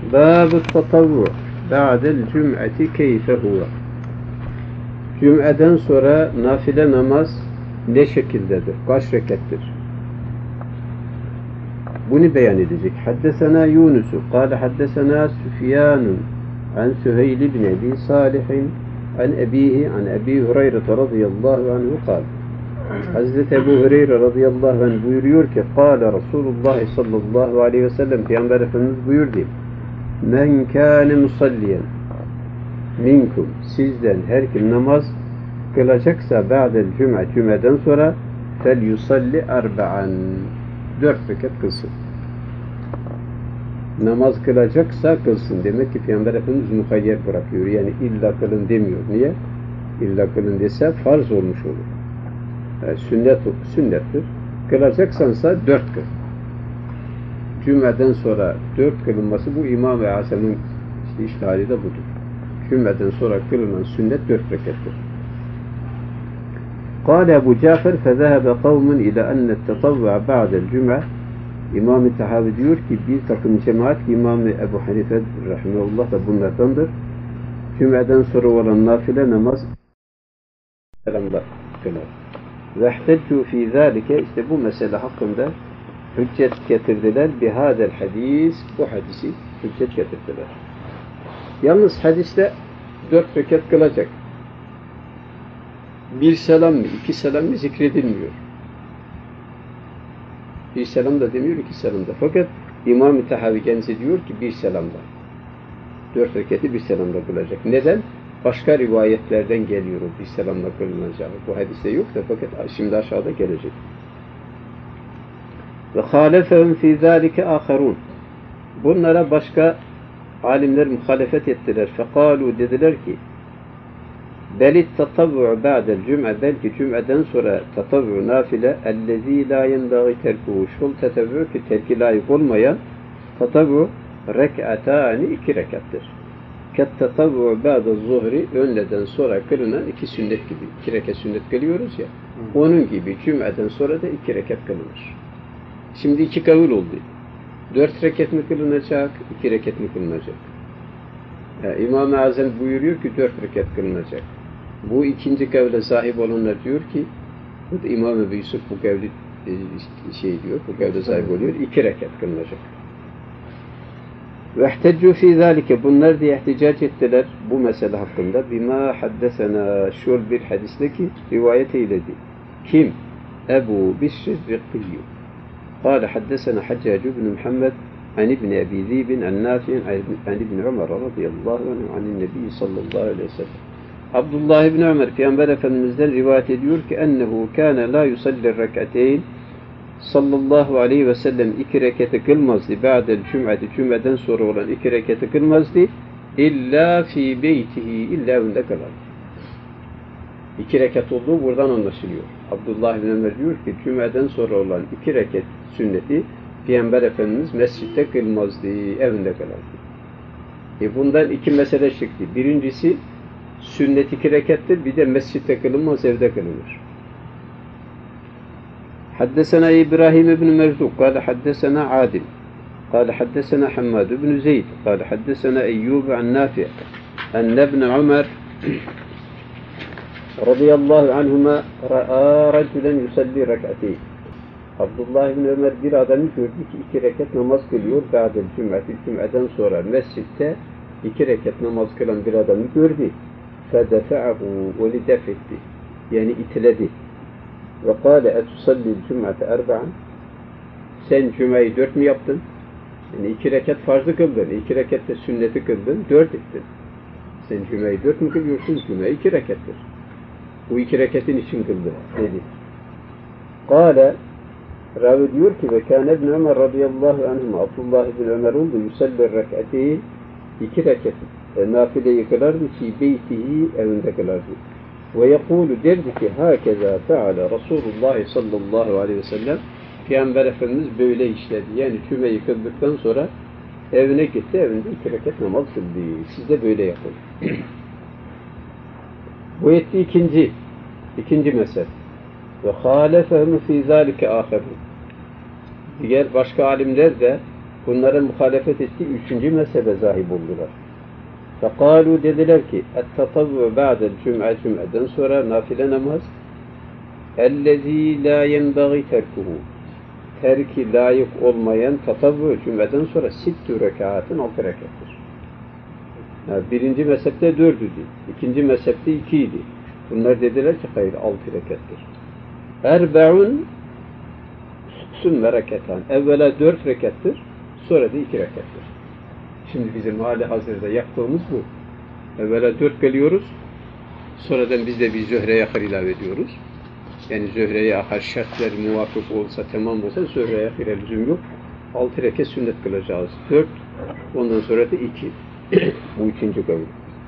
Bâb-ı tatavvu ba'del cüm'eti keyfe huve. Cüm'eden sonra nafile namaz ne şekildedir? Kaç rekettir? Bunu beyan edecek. Haddesena Yunus'u kâle haddesena Süfyanun an Süheyl ibn Ebi Salih'in an ebihi an Ebi Hureyre radıyallahu anhu kâle. Hazreti Ebu Hureyre radıyallahu anh buyuruyor ki kâle Resulullah sallallahu aleyhi ve sellem Peygamber Efendimiz buyurdu. Men kâne musalliyen minkum sizden her kim namaz kılacaksa ba'del cüm'eden sonra fel yusalli arba'an 4 rekat kılsın. Namaz kılacaksa kılsın. Demek ki Peygamber Efendimiz muhayyer bırakıyor. Yani illa kılın demiyor. Niye? İlla kılın dese farz olmuş olur. Yani sünnettir. Kılacaksansa 4 kıl. Cüm'eden sonra 4 kılınması bu İmam-ı Azam'ın iştihadi de budur. Cüm'eden sonra kılınan sünnet 4 rekattir. قال أبو جعفر فذهب قوم إلى أن التطوع بعد الجمعة İmam-ı Tahavi diyor ki bir takım cemaat İmam-ı Ebu Hanife rahimehullah da bunlardandır. Cüm'eden sonra olan nafile namaz selamda kılar. Ve ihteccu fî zâlike işte bu mesele hakkında hüccet getirdiler. Bihâdel hadis bu hadisi hüccet getirdiler. Yalnız hadiste 4 rekat kılacak. Bir selam mı, 2 selam mı zikredilmiyor. Bir selam da demiyor, 2 selam da. Fakat İmam-ı Tahavi kendisi diyor ki bir selamda. 4 rekatı bir selamda kılacak. Neden? Başka rivayetlerden geliyor o bir selamda kılınacağı. Bu hadiste yok da fakat şimdi aşağıda gelecek. Ve halefehum fî zâlike âkharûn. Bunlara başka alimler muhalefet ettiler. Fekâlû dediler ki belit tatavvu ba'del cüm'e belki cüm'eden sonra tatavvu nafile ellezî lâ yenbâgî terkuhu şol tatavvu ki terki layık olmayan tatavvu rek'atâni 2 rekattır. Ket tatavvu ba'de zuhri öğleden sonra kılınan 2 sünnet gibi. 2 rekat sünnet kılıyoruz ya. Onun gibi cüm'eden sonra da 2 rekat kılınır. Şimdi 2 kavul oldu. 4 rekat mı kılınacak, 2 rekat mı kılınacak? Yani İmam-ı Azam buyuruyor ki 4 rekat kılınacak. Bu ikinci kavle sahip olanlar diyor ki İmam Ebu Yusuf bu kavli diyor, bu kavle sahip oluyor, 2 rekat kılınacak. Ve ihteccu fî zâlike bunlar diye ihticac ettiler bu mesele hakkında. Bima haddesena şol bir hadisle ki rivayet eyledi. Kim? Ebu Bişr Rıkkiyyu. قال حدثنا حجاج بن محمد عن ابن أبي ذئب عن نافع عن ابن عمر رضي الله عنه عن النبي صلى الله عليه وسلم. Abdullah ibn Ömer Peygamber Efendimiz'den rivayet ediyor ki ennehu kâne la yusalli rekateyn sallallahu aleyhi ve sellem 2 rekatı kılmazdı ba'del cüm'eti cüm'eden sonra olan 2 rekatı kılmazdı illa fi beytihi illa evinde kalardı. 2 rekat olduğu buradan anlaşılıyor. Abdullah ibn Ömer diyor ki cüm'eden sonra olan 2 rekat sünneti Peygamber Efendimiz mescitte kılmazdı, evinde kalardı. Bundan 2 mesele çıktı. Birincisi sünnet 2 rekattır, bir de mescitte kılınmaz, evde kılınır. Haddesena İbrahim ibn Mevzuk, kâle haddesena Adil, kâle haddesena Hammad ibn Zeyd, kâle haddesena Eyyub an Nafi' enne ibn Ömer radıyallahu anhuma ra'a raculen yusalli rek'ateyn. Abdullah ibn Ömer bir adamı gördü ki 2 rekat namaz kılıyor. Ba'del cüm'eti cüm'eden sonra mescitte 2 rekat namaz kılan bir adamı gördü. Fedefa'ahu ve lidefetti. Yani itiledi. Ve kâle etusalli cüm'ete erba'an. Sen cüm'eyi 4 mü yaptın? Yani 2 rekat farzı kıldın. 2 rekat da sünneti kıldın. 4 ettin. Sen cüm'eyi 4 mü kılıyorsun? Cüm'e 2 rekattır. Bu 2 rekatın için kıldı dedi. Kâle ravi diyor ki ve kâne ibn Ömer radıyallahu anhuma Abdullah ibn Ömer oldu yusalli rek'ateyn 2 rekat nafileyi kılardı ki beytihi evinde kılardı. Ve yekûlu derdi ki hâkezâ fe'ale Resulullah sallallahu aleyhi ve sellem Peygamber Efendimiz böyle işledi. Yani cümeyi kıldıktan sonra evine gitti, evinde 2 rekat namaz kıldı. Siz de böyle yapın. Bu etti ikinci mesele. Ve hâlefehum fî zâlike âkharûn. Diğer başka alimler de bunlara muhalefet ettiği üçüncü mezhebe zahip oldular. فَقَالُوا dediler ki اَتَّطَوُّ بَعْدَ الْجُمْعَ cüm'eden sonra nafile namaz اَلَّذ۪ي لَا يَنْبَغِي تَرْكُهُ terki layık olmayan tatavvu cümleden sonra sittü rekatın 6 rekattir. Yani birinci mezhepte 4'üydü. İkinci mezhepte 2 idi. Bunlar dediler ki hayır 6 rekattir. Erbe'un sümme rekatan. Evvela 4 rekattır. Sonra da 2 rekattır. Şimdi bizim hali hazırda yaptığımız bu. Evvela 4 geliyoruz. Sonradan biz de bir zöhreye ahir ilave ediyoruz. Yani zöhreye ahir şartlar muvafık olsa, tamam olsa zöhreye ahir lüzum yok. 6 rekat sünnet kılacağız. 4, ondan sonra da 2. Bu üçüncü kavli.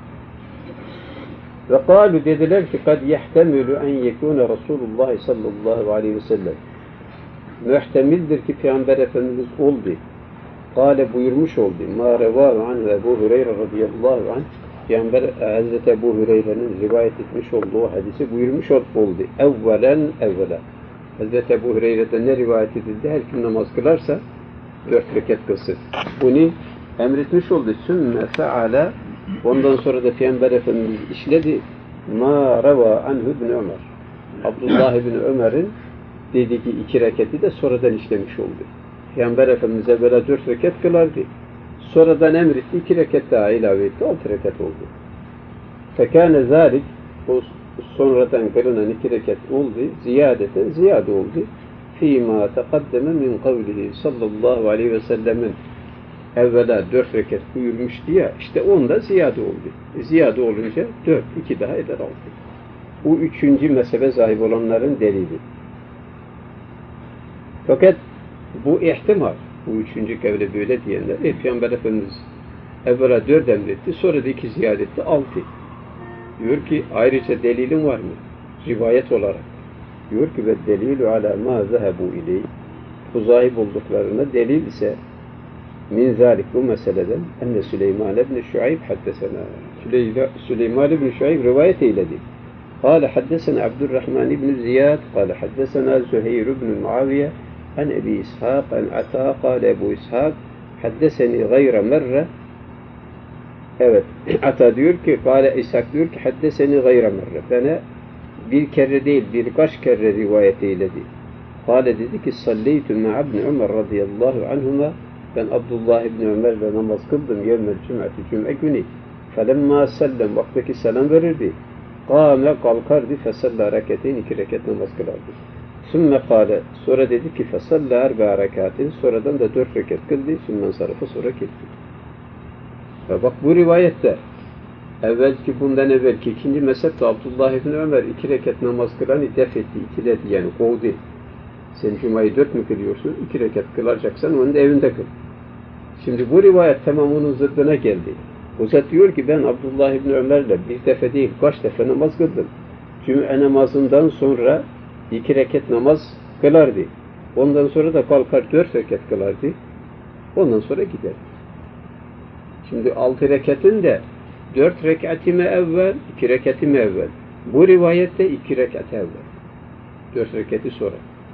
Ve kâlu dediler ki kad yehtemülü en yekûne Resulullah sallallahu aleyhi ve sellem. Muhtemildir ki Peygamber Efendimiz oldu. Kâle buyurmuş oldu. Mâ revâhu anhu Ebu Hureyre radıyallahu anh. Peygamber Hazreti Ebu Hureyre'nin rivayet etmiş olduğu hadisi buyurmuş oldu. Evvela. Hazreti Ebu Hureyre'den ne rivayet edildi? Her kim namaz kılarsa 4 rekat kılsın. Bunu emretmiş oldu. Sümme feala. Ondan sonra da Peygamber Efendimiz işledi. Ma reva anhu ibn Ömer. Abdullah ibn Ömer'in dediği 2 rekati de sonradan işlemiş oldu. Peygamber Efendimiz evvela 4 rekat kılardı. Sonradan emretti, 2 rekat daha ilave etti, 6 rekat oldu. Fekâne zâlik, o sonradan kılınan 2 rekat oldu, ziyade oldu. Fîmâ teqaddeme min kavlihi sallallahu aleyhi ve sellemin evvela 4 rekat buyurmuştu ya, işte onda ziyade oldu. Ziyade olunca 4, 2 daha eder 6. Bu üçüncü mezhebe sahip olanların delili. Fakat bu ihtimal, bu üçüncü kavle böyle diyenler, Peygamber Efendimiz evvela 4 emretti, sonra da 2 ziyade etti, 6. Diyor ki, ayrıca delilin var mı? Rivayet olarak. Diyor ki, ve delilü ala ma zehebu ileyh. Bu zahip olduklarına delil ise min zalik bu meseleden enne Süleyman ibn Şuayb haddesena. Süleyman ibn Şuayb rivayet eyledi. Kâle haddesena Abdurrahman ibn Ziyad, kâle haddesena Züheyr ibn Muaviye, an Ebi İshak, an Ata, kâle Ebu İshak, haddeseni gayra merre. Evet, Ata diyor ki, kâle İshak diyor ki, haddeseni gayra merre. Bana bir kere değil, birkaç kere rivayet eyledi. Kâle dedi ki, salleytü me'abni Ömer radıyallahu anhuma, ben Abdullah ibn Ömer'le namaz kıldım yevmel cüm'e günü. Felemma sellem, vaktaki selam verirdi. Kâme kalkardı, fesalla reketeyn, 2 rekat namaz kılardı. Sümme kâle, sonra dedi ki, fesalla erba rekatin, sonradan da 4 rekat kıldı, sümmen sarıfı sonra gitti. Ve bak bu rivayette, bundan evvelki ikinci mezhepte Abdullah ibn Ömer 2 rekat namaz kılanı def etti, itiledi yani kovdu. Sen Cuma'yı 4 mü kılıyorsun? 2 rekat kılacaksan onu da evinde kıl. Şimdi bu rivayet tamam onun zıddına geldi. O zat diyor ki ben Abdullah ibn Ömer'le bir defa değil kaç defa namaz kıldım. Cuma namazından sonra 2 rekat namaz kılardı. Ondan sonra da kalkar 4 rekat kılardı. Ondan sonra gider. Şimdi 6 rekatın da 4 rekatı mı evvel, 2 rekatı mı evvel? Bu rivayette 2 rekat evvel. 4 rekatı sonra.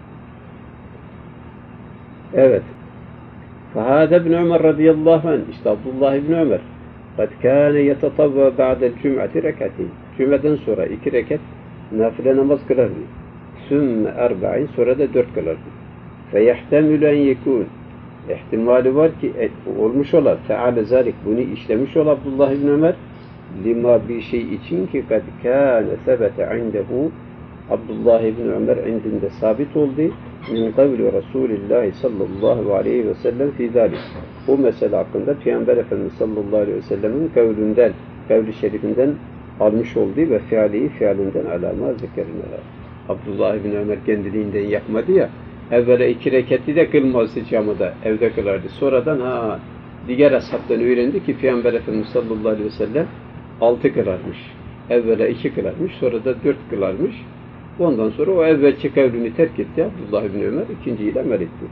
Evet. فهذا ابن عمر رضي الله عنه işte Abdullah ibn Ömer قد كان يتطوع بعد الجمعة ركعتين Cuma'dan sonra 2 rekat nafile namaz kılardı. Sümme erba'in sonra da 4 kılardı. فَيَحْتَمِلُ اَنْ يَكُونَ ihtimali var ki olmuş ola Teala zalik bunu işlemiş ol Abdullah ibn Ömer lima bir şey için ki kad kâne sebete indehu Abdullah ibn Ömer indinde sabit oldu min kavli Resulullah sallallahu aleyhi ve sellem fi zalik. Bu mesele hakkında Peygamber Efendimiz sallallahu aleyhi ve sellemin kavli şerifinden almış olduğu ve fiilinden alama zikrine. Abdullah ibn Ömer kendiliğinden yapmadı ya, evvela 2 rekatı da kılmazdı camıda, evde kılardı. Sonradan diğer ashabtan öğrendi ki Peygamber Efendimiz sallallahu aleyhi ve sellem 6 kılarmış. Evvela 2 kılarmış, sonra da 4 kılarmış. Ondan sonra o evvelki kavlini terk etti Abdullah ibn Ömer, ikinciyle amel etti.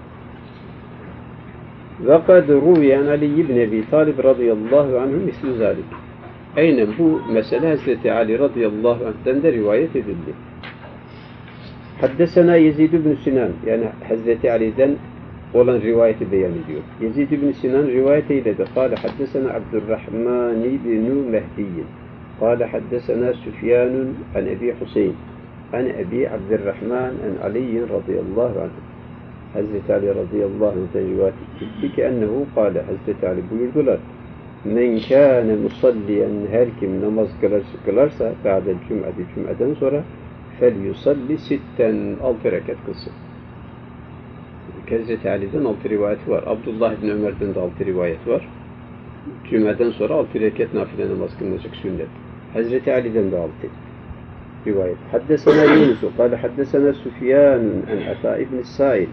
Ve kad ruviyen Ali ibn Ebi Talib radıyallahu anhu misli zalik. Aynen bu mesele Hazreti Ali radıyallahu anh'den de rivayet edildi. Haddesena Yezid ibn Sinan, yani Hazreti Ali'den olan rivayeti beyan ediyor. Yezid ibn Sinan rivayet eyledi. Kâle haddesena Abdurrahman ibn Mehdi'yin. Kâle haddesena Süfyanun an Ebi Hüseyin. An Ebi Abdurrahman an Aliyin radıyallahu anh. Hazreti Ali radıyallahu anh'ten rivayet etti ki ennehu kâle. Hazreti Ali buyurdular. Men kâne musalliyen, her kim namaz kılarsa ba'del cüm'ati, cüm'eden sonra fel yusalli sitten, 6 rekat kılsın. Hazreti Ali'den 6 rivayeti var. Abdullah bin Ömer'den de 6 rivayet var. Cüm'eden sonra 6 rekat nafile namaz kılınacak sünnet. Hazreti Ali'den de 6 rivayet. Haddesena Yunus'u kâle haddesena Süfyanun en Ata ibn Sa'id.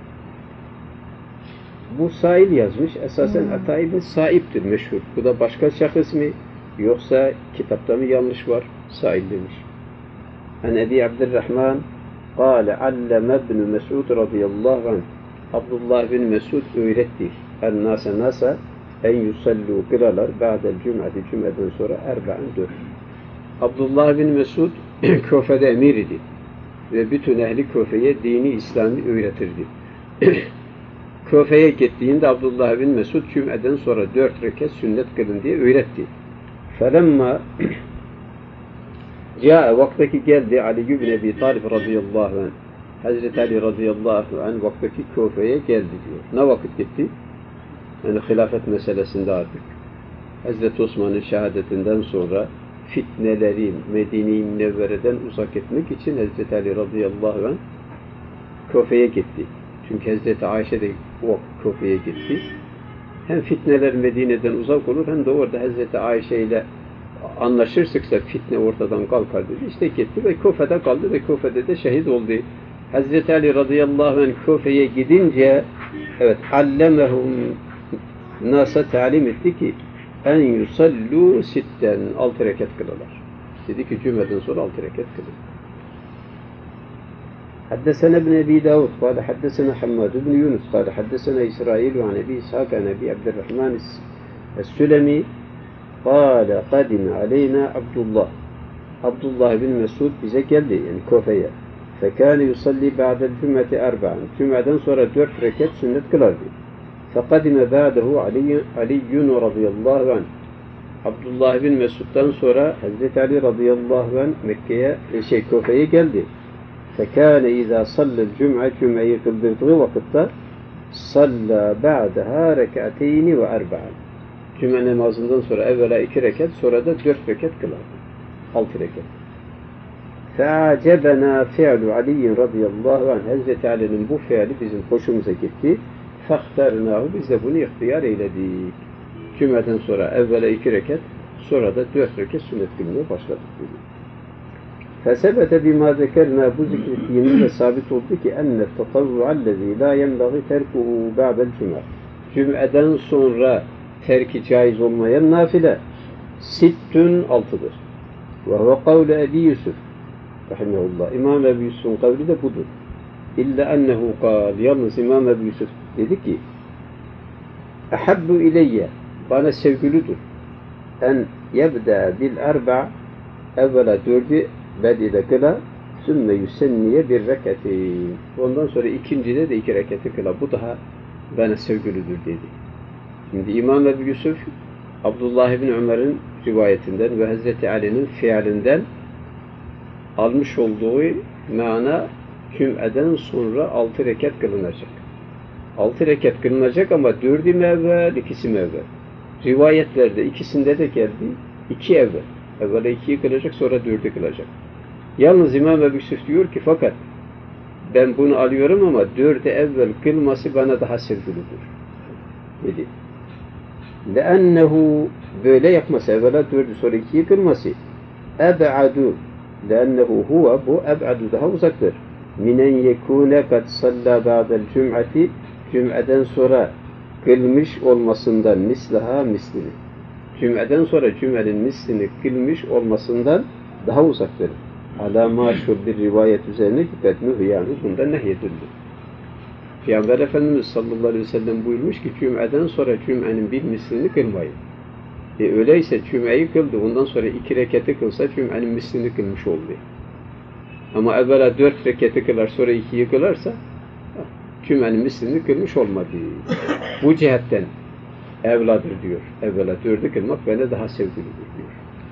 Bu Sail yazmış. Esasen Ata ibn Sa'ib'dir meşhur. Bu da başka şahıs mı? Yoksa kitapta mı yanlış var? Sail demiş. En Ebi Abdurrahman kâle alleme ibn Mes'ud radıyallahu anh. Abdullah bin Mesud öğretti. En nasa en yusallu kıralar ba'del cüm'ati, cüm'eden sonra 4. Abdullah bin Mesud Küfe'de emir idi. Ve bütün ehli Küfe'ye dini İslam'ı öğretirdi. Küfe'ye gittiğinde Abdullah bin Mesud cüm'eden sonra 4 rekat sünnet kılın diye öğretti. Felemma vaktaki geldi Ali bin Ebi Talib radıyallahu anh. Hazreti Ali radıyallahu anh vaktaki Küfe'ye geldi diyor. Ne vakit gitti? Yani hilafet meselesinde artık. Hazreti Osman'ın şehadetinden sonra fitneleri Medine-i Münevvere'den uzak etmek için Hazreti Ali radıyallahu anh Küfe'ye gitti. Çünkü Hazreti Ayşe de o Küfe'ye gitti. Hem fitneler Medine'den uzak olur hem de orada Hazreti Ayşe ile anlaşırsak fitne ortadan kalkar dedi. İşte gitti ve Küfe'de kaldı ve Küfe'de de şehit oldu. Hazreti Ali radıyallahu anh Küfe'ye gidince allemehum nasa talim etti ki en yusallu sitten, 6 rekat kılarlar. Dedi ki cümleden sonra 6 rekat kılın. حدثنا ابن أبي داود قال حدثنا حماد بن يونس قال حدثنا إسرائيل عن أبي إسحاق عن أبي عبد الرحمن السلمي قال قدم علينا عبد الله bin Mesud bize geldi yani Küfe'ye. فكان يصلي بعد الجمعة 4. Cümleden sonra 4 rekat sünnet kılardı. فقدم بعده علي رضي الله عنه. Abdullah bin Mesud'dan sonra Hazreti Ali radıyallahu anh Mekke'ye Küfe'ye geldi. فَكَانَ اِذَا صَلَّ الْجُمْعَ cümleyi kıldırdığı vakitte صَلَّى بَعْدَهَا رَكَعَتَيْنِ وَأَرْبَعًا. Cüme namazından sonra evvela 2 rekat, sonra da 4 rekat kılardı. 6 rekat. فَاَعْجَبَنَا فِعْلُ عَلِيٍّ radıyallahu anh. Hazreti Ali'nin bu fiili bizim hoşumuza gitti. فَاخْتَرْنَاهُ. Biz de bunu ihtiyar eyledik. Cümleden sonra evvela 2 rekat, sonra da 4 rekat sünnet kılmaya başladık dedi. فَسَبَتَ بِمَا ذَكَرْنَا. Bu zikrettiğimizde sabit oldu ki اَنَّ التَّطَوُّعَ الَّذ۪ي لَا يَنْبَغِ تَرْكُهُ بَعْدَ الْجُمَعِ. Cüm'eden sonra terki caiz olmayan nafile 6'dır. وَهُوَ قَوْلَ Ebi Yusuf rahimahullah. İmam Ebu Yusuf'un kavli de budur. İlla ennehu kâl. Yalnız İmam Ebu Yusuf dedi ki اَحَبُّ اِلَيَّ. Bana sevgilidir. En yebda bil 4. Evvela 4'ü bedide kıla, sümme yüsenniye bir rekati. Ondan sonra ikincide de 2 rekati kıla. Bu daha bana sevgilidir dedi. Şimdi İmam Ebu Yusuf, Abdullah ibn Ömer'in rivayetinden ve Hazreti Ali'nin fiilinden almış olduğu mana cüm'eden sonra 6 rekat kılınacak. 6 rekat kılınacak ama 4'ü mü evvel, 2'si mi evvel? Rivayetlerde ikisinde de geldi 2 evvel. Evvela 2'yi kılacak, sonra 4'ü kılacak. Yalnız İmam Ebu Yusuf diyor ki fakat ben bunu alıyorum ama 4'ü evvel kılması bana daha sevgilidir dedi. لَأَنَّهُ böyle yapması, evvela 4'ü sonra 2'yi kılması اَبْعَدُ لَأَنَّهُ huve bu eb'adu daha uzaktır. مِنَنْ يَكُونَ قَدْ صَلَّى بَعْدَ الْجُمْعَةِ cüm'eden sonra kılmış olmasından mislaha mislini. Cüm'eden sonra cümlenin mislini kılmış olmasından daha uzaktır. Alâ maşhur bir rivayet üzerine ki bednuhu yani bundan nehyedildi. Peygamber Efendimiz sallallahu aleyhi ve sellem buyurmuş ki cüm'eden sonra cüm'enin bir mislini kılmayın. Öyleyse cüm'eyi kıldı. Ondan sonra 2 rekatı kılsa cüm'enin mislini kılmış oldu. Ama evvela 4 rekatı kılar sonra 2'yi kılarsa cümenin mislini kılmış olmadı. Bu cihetten evladır diyor. Evvela 4'ü kılmak bana daha sevgilidir diyor.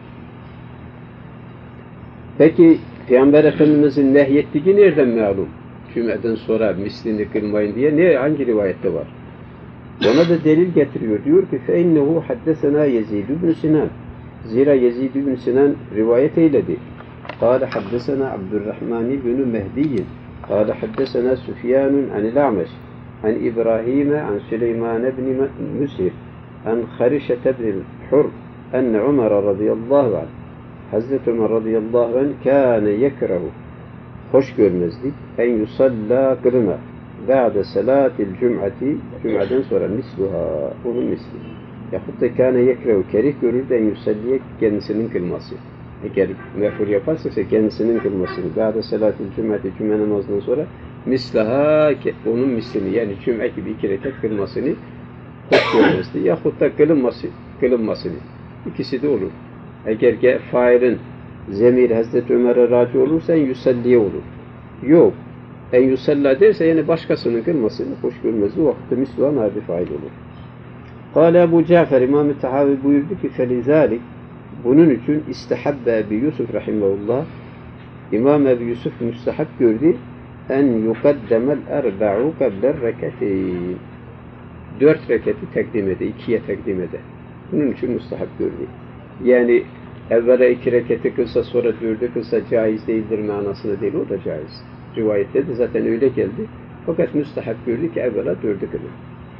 Peki Peygamber Efendimizin nehyettiği nereden malum? Cümleden sonra mislini kılmayın diye hangi rivayette var? Ona da delil getiriyor. Diyor ki فَاِنَّهُ حَدَّسَنَا يَزِيدُ بْنُ Sinan. Zira Yezid ibn Sinan rivayet eyledi. قال حدثنا عبد الرحمن بن مهدي قال حدثنا سفيان عن الأعمش عن إبراهيم عن سليمان بن مسهر عن خرشة بن الحر أن عمر رضي الله عنه Hazreti Ömer radıyallahu anh kâne yekrehu hoş görmezdi en yusalla kılına ba'de salatil cum'ati cum'adan sonra misluha onun misli yahut da kâne yekrehu kerih görürdü en yusalliye kendisinin kılması eğer mefhur yaparsa kendisinin kılmasını ba'de salatil cum'ati cum'a namazından sonra mislaha onun mislini yani cum'a gibi 2 rekat kılmasını hoş görmezdi yahut da kılınmasını ikisi de olur. Eğer failin zemir Hazreti Ömer'e raci olursa en yusalliye olur. Yok. En yusalla derse yani başkasının kılmasını hoş görmez. O vakitte misluha nabi fail olur. Kâle Ebu Cafer İmam-ı Tahavi buyurdu ki felizalik bunun için istehabbe Ebu Yusuf rahimahullah İmam Ebu Yusuf müstehab gördü en yukaddemel erba'u kabler rekateyn 4 reketi takdim ede, 2'ye takdim ede. Bunun için müstehab gördü. Yani evvela 2 reketi kılsa sonra 4'ü kılsa caiz değildir manasına değil, o da caiz. Rivayette de zaten öyle geldi. Fakat müstehab gördü ki evvela 4'ü kılın.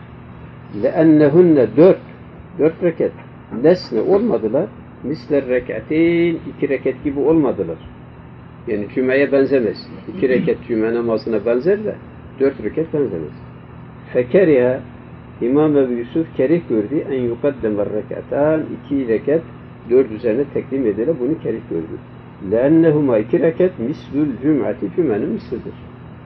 لَاَنَّهُنَّ 4 rekat lesne olmadılar. Misler rekateyn 2 rekat gibi olmadılar. Yani cümeye benzemez. 2 rekat cüme namazına benzer de 4 rekat benzemez. Fekeriha İmam Ebu Yusuf kerih gördü en yukaddemer rekatan 2 rekat 4 üzerine teklim edilir. Bunu kerih gördü. لَاَنَّهُمَا 2 rekat mislül cüm'ati cümenin mislidir.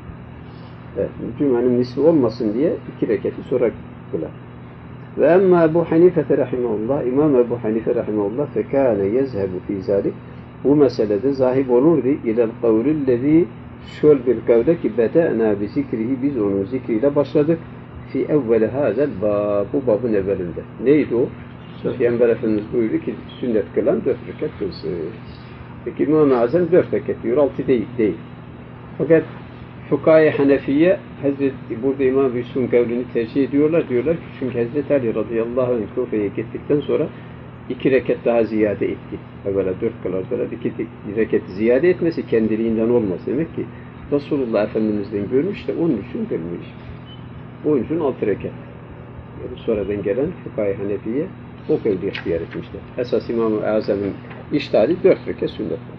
Evet, cümenin misli olmasın diye 2 rekati sonra kılar. Ve emma Ebu Hanife rahimahullah İmam Ebu Hanife rahimahullah fekâne yezhebu fî zâlik bu meselede zahib olurdu ilel kavlillezî şöyle bir kavle ki bede'nâ bi zikrihi biz onun zikriyle başladık fi evveli hazel bab bu babın evvelinde. Neydi o? Peygamber Efendimiz buyurdu ki sünnet kılan 4 rekat kılsın. Peki İmam-ı Azam 4 rekat diyor, 6 değil. Fakat Fukâh-i Hanefiye burada İmam-ı Yusuf'un kavlini tercih ediyorlar. Diyorlar ki çünkü Hazreti Ali radıyallahu anh Kufe'ye gittikten sonra 2 rekat daha ziyade etti. Evvela 4 kılardılar. 2 rekat ziyade etmesi kendiliğinden olmaz. Demek ki Resulullah Efendimiz'den görmüş de onun için kılmış. Onun için 6 rekat. Yani sonradan gelen Fukâh-i Hanefiye o kavli ihtiyar etmişler. Esas İmam-ı Azam'ın iştihadi 4 rekat sünnet.